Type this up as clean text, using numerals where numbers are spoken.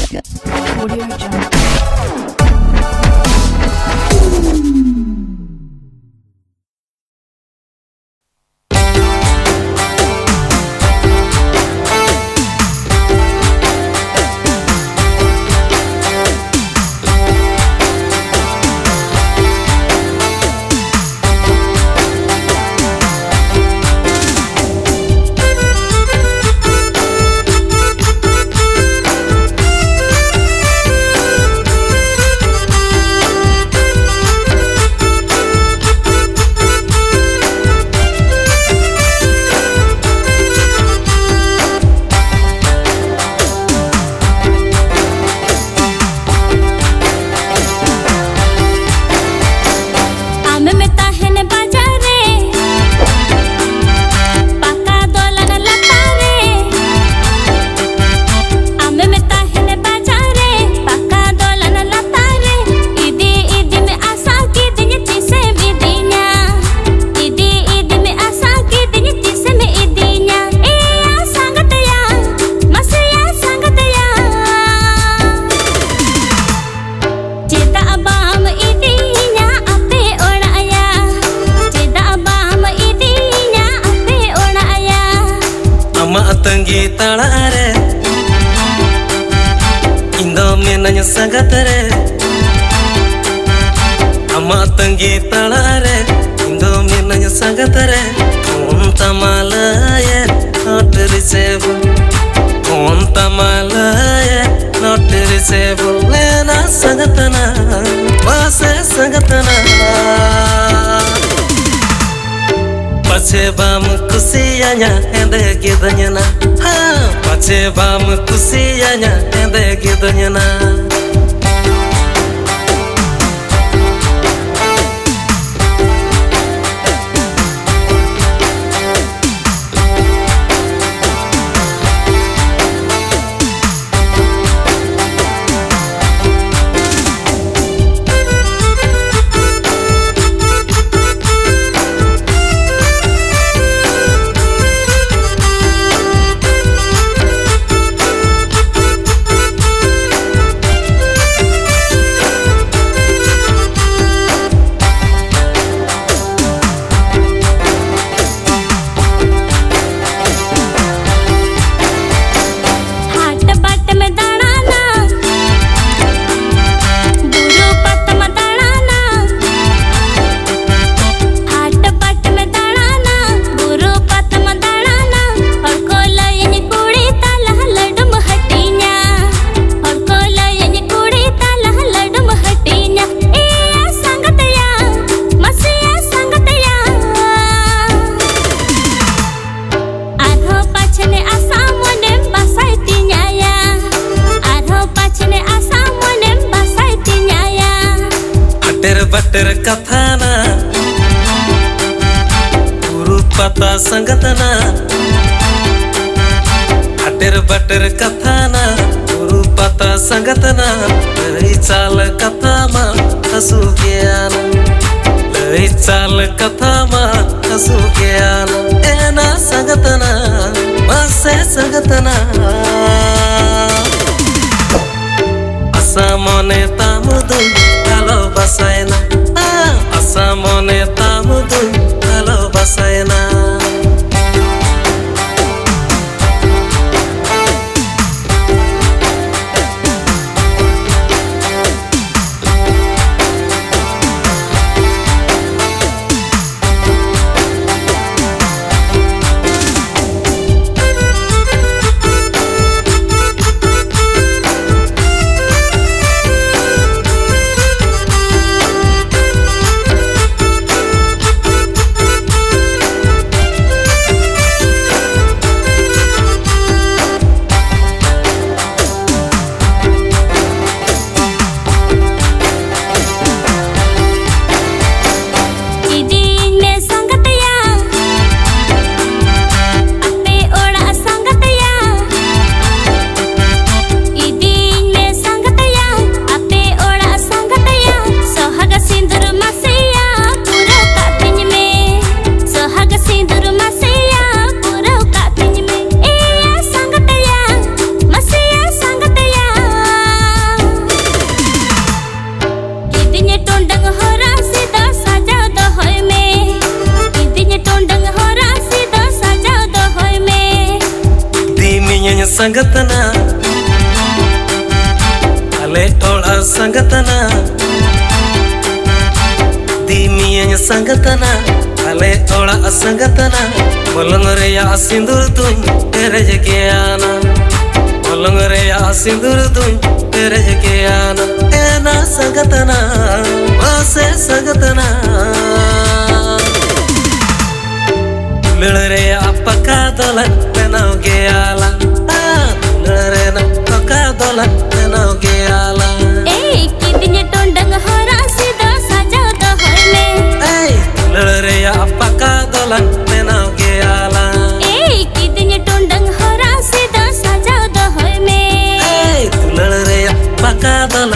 Audio Jungle. Pace bam kusiyanya ende gidonyana Kathana Guru Pata Sangatana Ater Bater Kathana Guru Pata Sangatana Lai Chal Kathama Hasugyana Lai Chal Kathama Hasugyana Ena Sangatana Mase Sangatana Asamone Tamudu Halo Basaina Asamone tamudu halo basayana संगतना आले ओड़ा संगतना दीमियं संगतना आले ओड़ा संगतना मलंग रेया सिंदूर तुम पेरज के आना मलंग रेया सिंदूर तुम पेरज के आना एना संगतना वासे संगतना लड़रे पक्का दोलन पेनाव के आला लड़रे ना पक्का दोलन पेनाव के आला ए कितने टोंडंग हरा सीधा सजाओ तो होने ए लड़रे पक्का दोलन पेनाव के आला ए कितने टोंडंग हरा सीधा सजाओ तो होने ए लड़रे पक्का दोलन